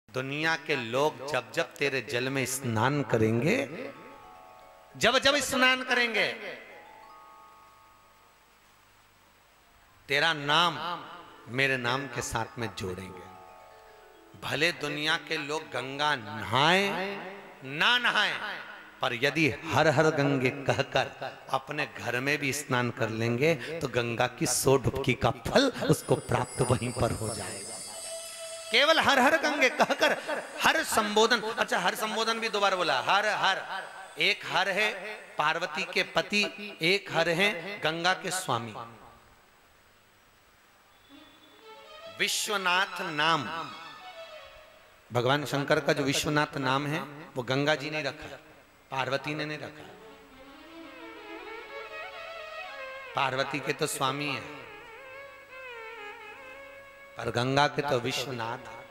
दुनिया के लोग जब जब तेरे जल में स्नान करेंगे, जब जब स्नान करेंगे, तेरा नाम मेरे नाम के साथ में जोड़ेंगे। भले दुनिया के लोग गंगा नहाए ना नहाए, पर यदि हर हर गंगे कहकर अपने घर में भी स्नान कर लेंगे तो गंगा की 100 डुबकी का फल उसको प्राप्त वहीं पर हो जाएगा। केवल हर हर गंगे कहकर हर संबोधन, अच्छा हर संबोधन भी दोबारा बोला, हर हर। एक हर है पार्वती के पति, एक हर है गंगा के स्वामी। विश्वनाथ नाम भगवान शंकर का जो विश्वनाथ नाम है वो गंगा जी ने रखा, पार्वती ने नहीं रखा। पार्वती के तो स्वामी है, पर गंगा के तो विश्वनाथ।